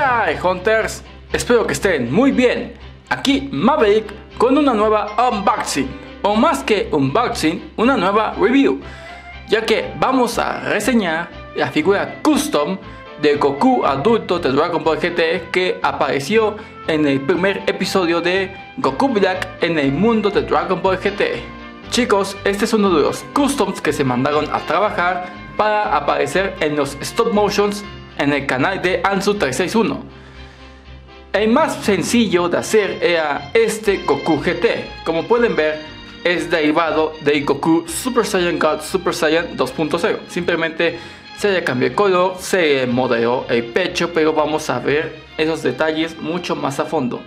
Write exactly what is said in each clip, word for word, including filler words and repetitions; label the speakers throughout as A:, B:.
A: ¡Hey Hunters! Espero que estén muy bien. Aquí Maverick con una nueva unboxing, o más que unboxing, una nueva review, ya que vamos a reseñar la figura custom de Goku adulto de Dragon Ball G T que apareció en el primer episodio de Goku Black en el mundo de Dragon Ball G T. Chicos, este es uno de los customs que se mandaron a trabajar para aparecer en los stop motions en el canal de Anzu trescientos sesenta y uno. El más sencillo de hacer era este Goku G T. Como pueden ver, es derivado del Goku Super Saiyan God Super Saiyan dos punto cero. Simplemente se le cambió el color, se modeló el pecho, pero vamos a ver esos detalles mucho más a fondo.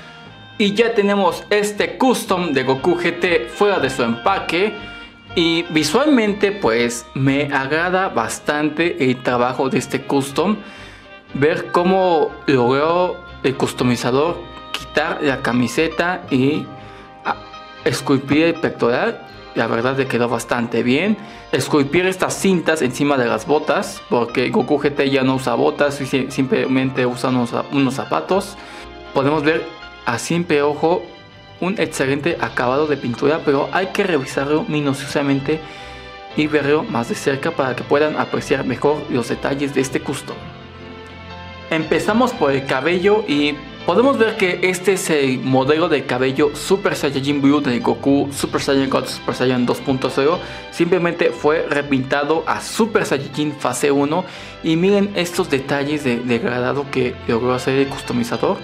A: Y ya tenemos este custom de Goku G T fuera de su empaque. Y visualmente pues me agrada bastante el trabajo de este custom. Ver cómo logró el customizador quitar la camiseta y esculpir el pectoral. La verdad le quedó bastante bien. Esculpir estas cintas encima de las botas, porque Goku G T ya no usa botas y simplemente usa unos, unos zapatos. Podemos ver a simple ojo un excelente acabado de pintura, pero hay que revisarlo minuciosamente y verlo más de cerca para que puedan apreciar mejor los detalles de este custom. Empezamos por el cabello y podemos ver que este es el modelo de cabello Super Saiyajin Blue de Goku Super Saiyan God Super Saiyan dos punto cero. Simplemente fue repintado a Super Saiyajin fase uno y miren estos detalles de degradado que logró hacer el customizador.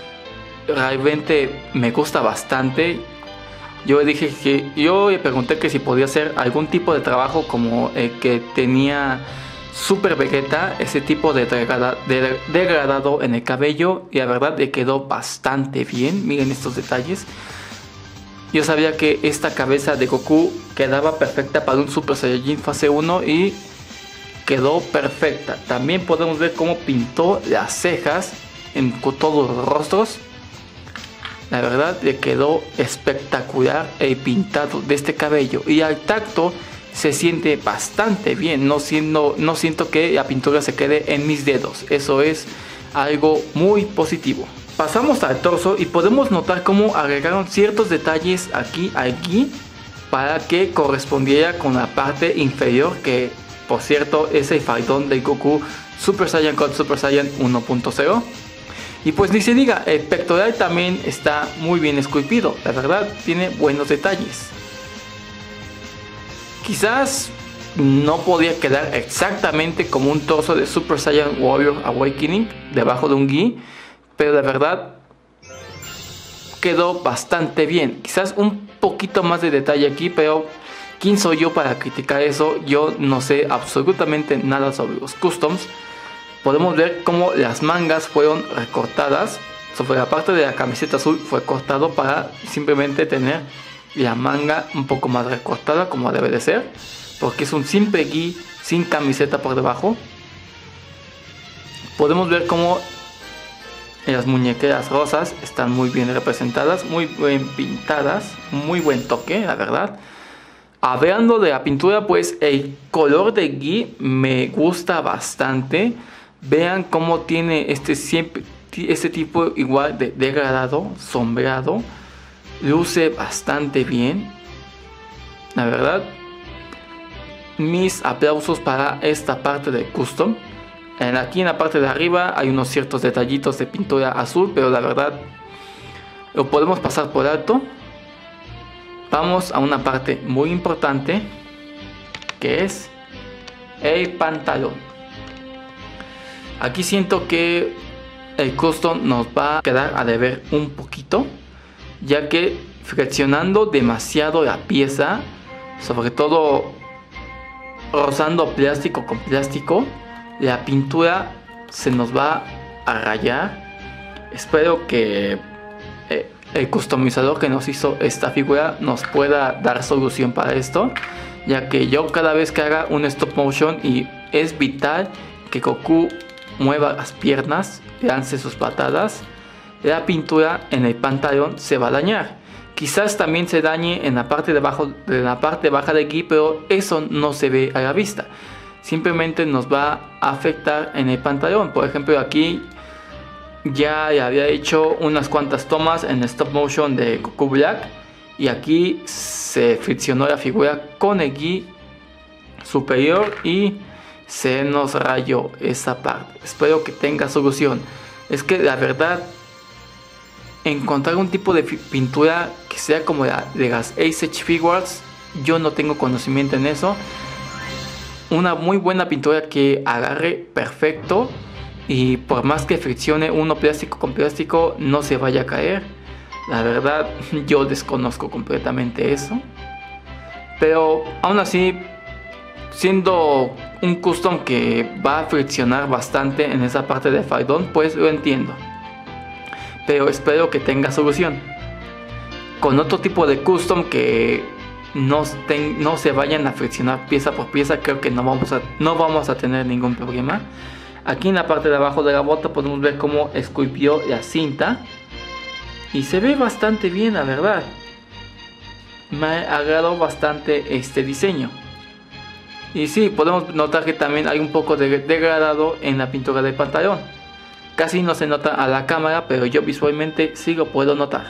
A: Realmente me gusta bastante. Yo le dije que yo le pregunté que si podía hacer algún tipo de trabajo como el que tenía Super Vegeta, ese tipo de, degrada, de degradado en el cabello, y la verdad le quedó bastante bien. Miren estos detalles. Yo sabía que esta cabeza de Goku quedaba perfecta para un Super Saiyajin fase uno y quedó perfecta. También podemos ver cómo pintó las cejas en todos los rostros. La verdad le quedó espectacular el pintado de este cabello, y al tacto se siente bastante bien. No, siendo, no siento que la pintura se quede en mis dedos. Eso es algo muy positivo. Pasamos al torso y podemos notar cómo agregaron ciertos detalles aquí, aquí, para que correspondiera con la parte inferior, que por cierto es el faldón de Goku Super Saiyan God Super Saiyan uno punto cero. Y pues ni se diga, el pectoral también está muy bien esculpido. La verdad tiene buenos detalles. Quizás no podía quedar exactamente como un torso de Super Saiyan Warrior Awakening debajo de un gi, pero la verdad quedó bastante bien. Quizás un poquito más de detalle aquí, pero ¿quién soy yo para criticar eso? Yo no sé absolutamente nada sobre los customs. Podemos ver cómo las mangas fueron recortadas. Sobre la parte de la camiseta azul fue cortado para simplemente tener la manga un poco más recortada, como debe de ser, porque es un simple gi sin camiseta por debajo. Podemos ver cómo las muñequeras rosas están muy bien representadas, muy bien pintadas, muy buen toque, la verdad. Hablando de la pintura, pues el color de gi me gusta bastante. Vean cómo tiene este, siempre, este tipo igual de degradado, sombreado. Luce bastante bien. La verdad, mis aplausos para esta parte de custom. En, aquí en la parte de arriba hay unos ciertos detallitos de pintura azul, pero la verdad lo podemos pasar por alto. Vamos a una parte muy importante, que es el pantalón. Aquí siento que el custom nos va a quedar a deber un poquito, ya que flexionando demasiado la pieza, sobre todo rozando plástico con plástico, la pintura se nos va a rayar. Espero que el customizador que nos hizo esta figura nos pueda dar solución para esto, ya que yo cada vez que haga un stop motion y es vital que Goku mueva las piernas, lance sus patadas, la pintura en el pantalón se va a dañar. Quizás también se dañe en la parte de abajo, de la parte baja del gi, pero eso no se ve a la vista. Simplemente nos va a afectar en el pantalón. Por ejemplo, aquí ya había hecho unas cuantas tomas en stop motion de Goku Black, y aquí se friccionó la figura con el gi superior y se nos rayó esa parte. Espero que tenga solución. Es que la verdad, encontrar un tipo de pintura que sea como la de las Ace Age Figures, yo no tengo conocimiento en eso. Una muy buena pintura que agarre perfecto y por más que friccione uno plástico con plástico no se vaya a caer. La verdad, yo desconozco completamente eso. Pero aún así, siendo un custom que va a friccionar bastante en esa parte de Faidon, pues lo entiendo. Pero espero que tenga solución. Con otro tipo de custom que no, ten, no se vayan a friccionar pieza por pieza, creo que no vamos, a, no vamos a tener ningún problema. Aquí en la parte de abajo de la bota podemos ver cómo esculpió la cinta. Y se ve bastante bien, la verdad. Me agradó bastante este diseño. Y sí, podemos notar que también hay un poco de degradado en la pintura del pantalón. Casi no se nota a la cámara, pero yo visualmente sí lo puedo notar.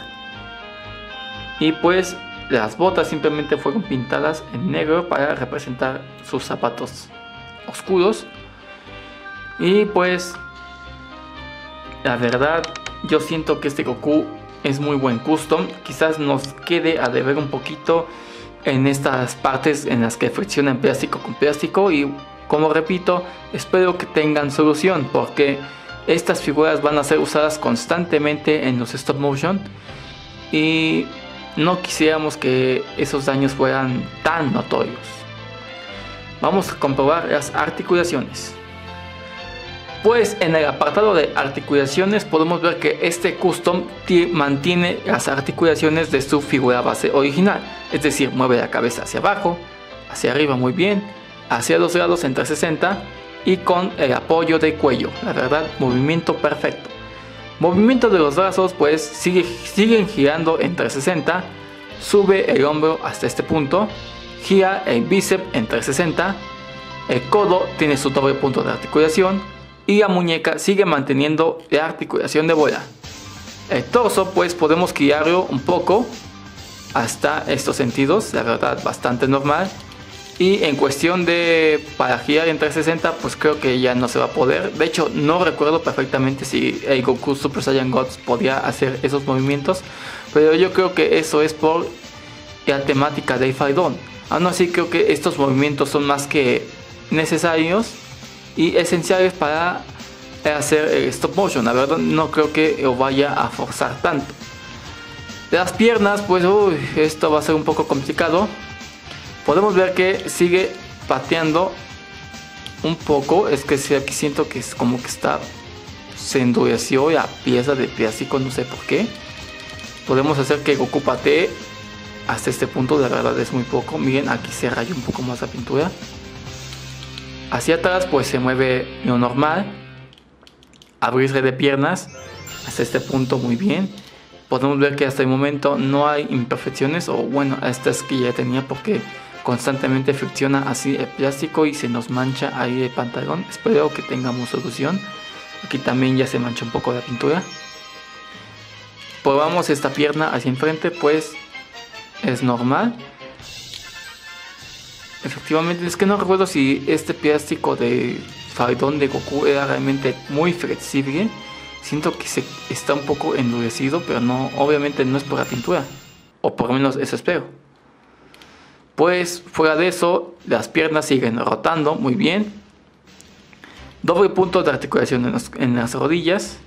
A: Y pues las botas simplemente fueron pintadas en negro para representar sus zapatos oscuros. Y pues la verdad, yo siento que este Goku es muy buen custom. Quizás nos quede a deber un poquito en estas partes en las que friccionan plástico con plástico, y como repito, espero que tengan solución, porque estas figuras van a ser usadas constantemente en los stop motion y no quisiéramos que esos daños fueran tan notorios. Vamos a comprobar las articulaciones. Pues en el apartado de articulaciones podemos ver que este custom mantiene las articulaciones de su figura base original, es decir, mueve la cabeza hacia abajo, hacia arriba muy bien, hacia los lados en trescientos sesenta y con el apoyo del cuello. La verdad, movimiento perfecto. Movimiento de los brazos, pues sigue, siguen girando en trescientos sesenta, sube el hombro hasta este punto, gira el bíceps en trescientos sesenta, el codo tiene su doble punto de articulación y la muñeca sigue manteniendo la articulación de bola. El torso, pues podemos girarlo un poco hasta estos sentidos, la verdad bastante normal. Y en cuestión de para girar en trescientos sesenta, pues creo que ya no se va a poder. De hecho, no recuerdo perfectamente si el Goku Super Saiyan Gods podía hacer esos movimientos, pero yo creo que eso es por la temática de Faidon. Aún así, creo que estos movimientos son más que necesarios y esenciales para hacer el stop motion. La verdad, no creo que lo vaya a forzar tanto. Las piernas, pues uy, esto va a ser un poco complicado. Podemos ver que sigue pateando un poco. Es que aquí siento que es como que está, se endureció la pieza de plástico, no sé por qué. Podemos hacer que Goku patee hasta este punto, la verdad es muy poco. Miren, aquí se raya un poco más la pintura. Hacia atrás pues se mueve lo normal. Abrirse de piernas hasta este punto muy bien. Podemos ver que hasta el momento no hay imperfecciones, o bueno, estas que ya tenía porque constantemente fricciona así el plástico y se nos mancha ahí el pantalón. Espero que tengamos solución. Aquí también ya se mancha un poco la pintura. Probamos esta pierna hacia enfrente, pues es normal. Efectivamente, es que no recuerdo si este plástico de Faidon de Goku era realmente muy flexible. Siento que se está un poco endurecido, pero no, obviamente no es por la pintura, o por lo menos eso espero. Pues fuera de eso, las piernas siguen rotando muy bien. Doble punto de articulación en, los, en las rodillas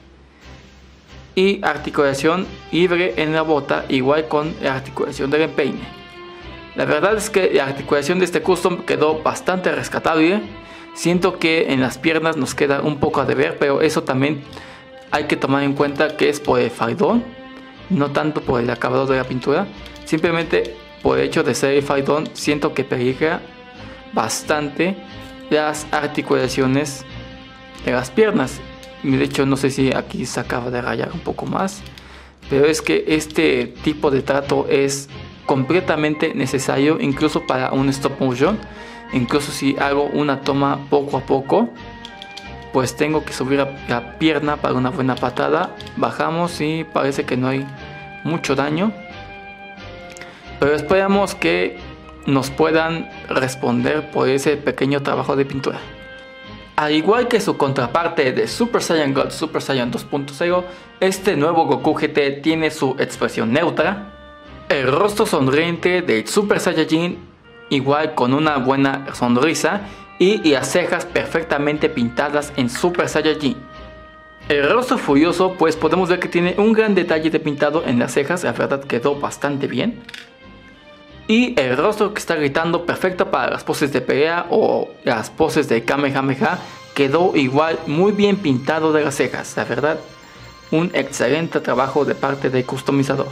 A: y articulación libre en la bota, igual con la articulación del empeine. La verdad es que la articulación de este custom quedó bastante rescatable. Siento que en las piernas nos queda un poco a deber, pero eso también hay que tomar en cuenta que es por el Faidon, no tanto por el acabado de la pintura. Simplemente por el hecho de ser el Faidon, siento que peligra bastante las articulaciones de las piernas. De hecho, no sé si aquí se acaba de rayar un poco más, pero es que este tipo de trato es completamente necesario, incluso para un stop motion. Incluso si hago una toma poco a poco, pues tengo que subir a la pierna para una buena patada. Bajamos y parece que no hay mucho daño, pero esperamos que nos puedan responder por ese pequeño trabajo de pintura. Al igual que su contraparte de Super Saiyan God Super Saiyan dos punto cero, este nuevo Goku G T tiene su expresión neutra, el rostro sonriente del Super Saiyajin igual con una buena sonrisa y las cejas perfectamente pintadas en Super Saiyajin. El rostro furioso, pues podemos ver que tiene un gran detalle de pintado en las cejas, la verdad quedó bastante bien. Y el rostro que está gritando, perfecto para las poses de pelea o las poses de Kamehameha, quedó igual muy bien pintado de las cejas. La verdad, un excelente trabajo de parte del customizador.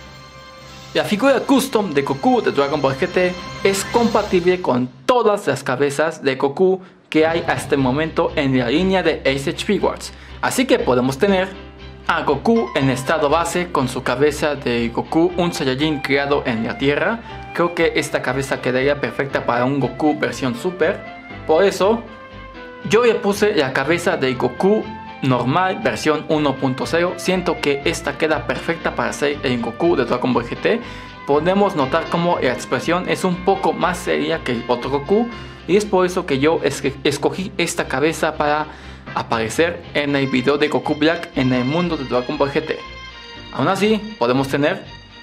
A: La figura custom de Goku de Dragon Ball G T es compatible con todas las cabezas de Goku que hay hasta el momento en la línea de Ace H Figuarts. Así que podemos tener a Goku en estado base con su cabeza de Goku, un Saiyajin creado en la Tierra. Creo que esta cabeza quedaría perfecta para un Goku versión Super. Por eso yo le puse la cabeza de Goku normal versión uno punto cero. Siento que esta queda perfecta para ser el Goku de Dragon Ball G T. Podemos notar como la expresión es un poco más seria que el otro Goku, y es por eso que yo es que escogí esta cabeza para aparecer en el video de Goku Black en el mundo de Dragon Ball G T. Aún así, podemos tener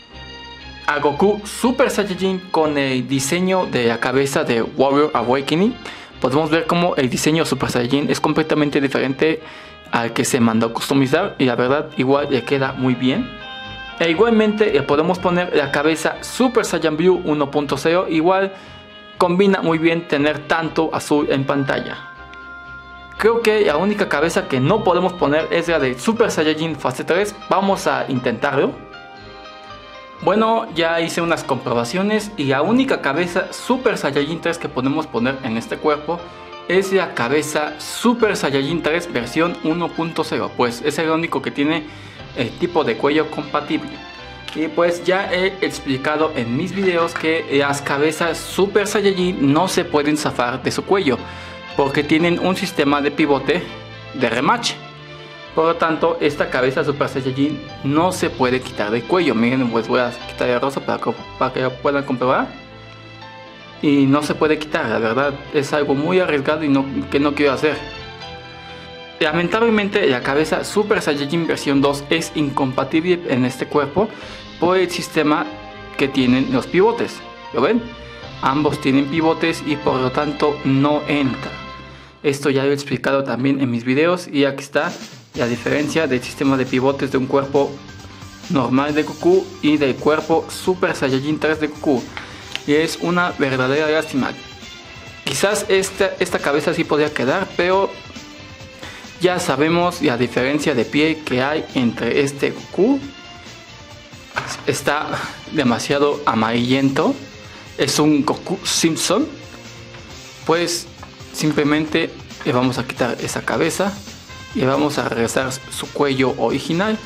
A: a Goku Super Saiyajin con el diseño de la cabeza de Warrior Awakening. Podemos ver como el diseño Super Saiyajin es completamente diferente al que se mandó a customizar, y la verdad igual le queda muy bien. E igualmente le podemos poner la cabeza Super Saiyan Blue uno punto cero, igual combina muy bien tener tanto azul en pantalla. Creo que la única cabeza que no podemos poner es la de Super Saiyajin fase tres. Vamos a intentarlo. Bueno, ya hice unas comprobaciones y la única cabeza Super Saiyajin tres que podemos poner en este cuerpo es la cabeza Super Saiyajin tres versión uno punto cero, pues es el único que tiene el tipo de cuello compatible. Y pues ya he explicado en mis videos que las cabezas Super Saiyajin no se pueden zafar de su cuello, porque tienen un sistema de pivote de remache. Por lo tanto, esta cabeza Super Saiyajin no se puede quitar del cuello. Miren, pues voy a quitar el rostro para que, para que lo puedan comprobar. Y no se puede quitar, la verdad es algo muy arriesgado y no, que no quiero hacer. Lamentablemente la cabeza Super Saiyajin versión dos es incompatible en este cuerpo por el sistema que tienen los pivotes. ¿Lo ven? Ambos tienen pivotes y por lo tanto no entra. Esto ya lo he explicado también en mis videos, y aquí está la diferencia del sistema de pivotes de un cuerpo normal de Goku y del cuerpo Super Saiyajin tres de Goku. Y es una verdadera lástima. Quizás esta, esta cabeza sí podría quedar, pero ya sabemos la diferencia de piel que hay entre este Goku. Está demasiado amarillento. Es un Goku Simpson. Pues simplemente le vamos a quitar esa cabeza y le vamos a regresar su cuello original.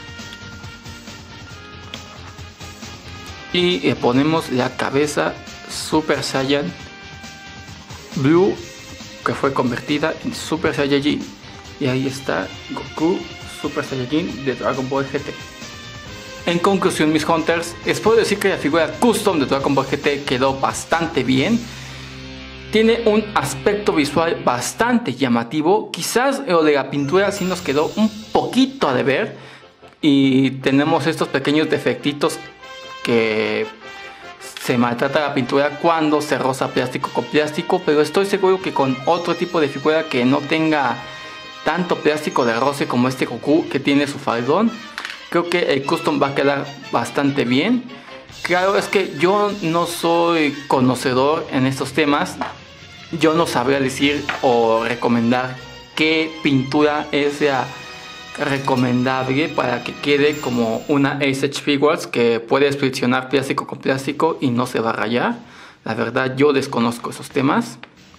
A: Y le ponemos la cabeza Super Saiyan Blue, que fue convertida en Super Saiyajin. Y ahí está Goku Super Saiyajin de Dragon Ball G T. En conclusión, mis hunters, les puedo decir que la figura custom de Dragon Ball G T quedó bastante bien. Tiene un aspecto visual bastante llamativo. Quizás lo de la pintura sí nos quedó un poquito a deber, y tenemos estos pequeños defectitos que se maltrata la pintura cuando se roza plástico con plástico, pero estoy seguro que con otro tipo de figura que no tenga tanto plástico de roce como este Goku que tiene su faldón, creo que el custom va a quedar bastante bien. Claro, es que yo no soy conocedor en estos temas. Yo no sabría decir o recomendar qué pintura es la recomendable para que quede como una Ace H Figuarts que puede friccionar plástico con plástico y no se va a rayar. La verdad, yo desconozco esos temas.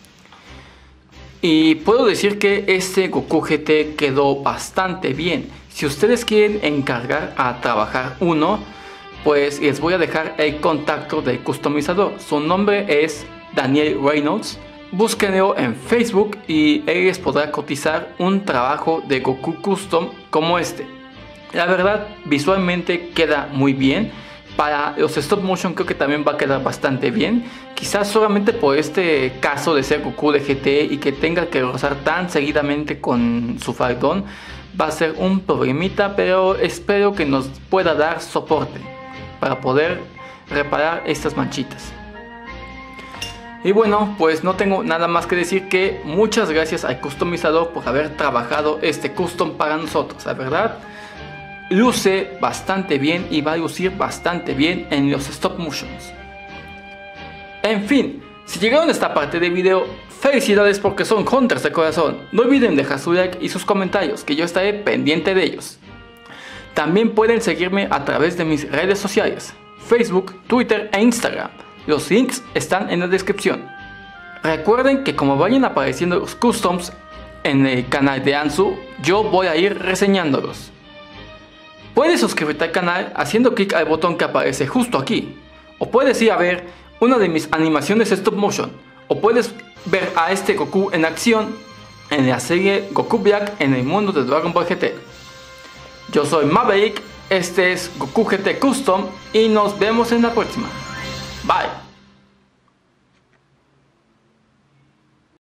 A: Y puedo decir que este Goku G T quedó bastante bien. Si ustedes quieren encargar a trabajar uno, pues les voy a dejar el contacto del customizador. Su nombre es Daniel Reynolds. búsquenlo en Facebook y él les podrá cotizar un trabajo de Goku Custom como este. La verdad, visualmente queda muy bien. Para los stop motion creo que también va a quedar bastante bien. Quizás solamente por este caso de ser Goku de G T y que tenga que rozar tan seguidamente con su faldón, va a ser un problemita, pero espero que nos pueda dar soporte para poder reparar estas manchitas. Y bueno, pues no tengo nada más que decir que muchas gracias al customizador por haber trabajado este custom para nosotros. La verdad, luce bastante bien y va a lucir bastante bien en los stop motions. En fin, si llegaron a esta parte del video, felicidades porque son hunters de corazón. No olviden dejar su like y sus comentarios, que yo estaré pendiente de ellos. También pueden seguirme a través de mis redes sociales, Facebook, Twitter e Instagram. Los links están en la descripción. Recuerden que como vayan apareciendo los customs en el canal de Ansu, yo voy a ir reseñándolos. Puedes suscribirte al canal haciendo clic al botón que aparece justo aquí. O puedes ir a ver una de mis animaciones stop motion. O puedes ver a este Goku en acción en la serie Goku Black en el mundo de Dragon Ball G T. Yo soy Maverick, este es Goku G T Custom y nos vemos en la próxima. Bye.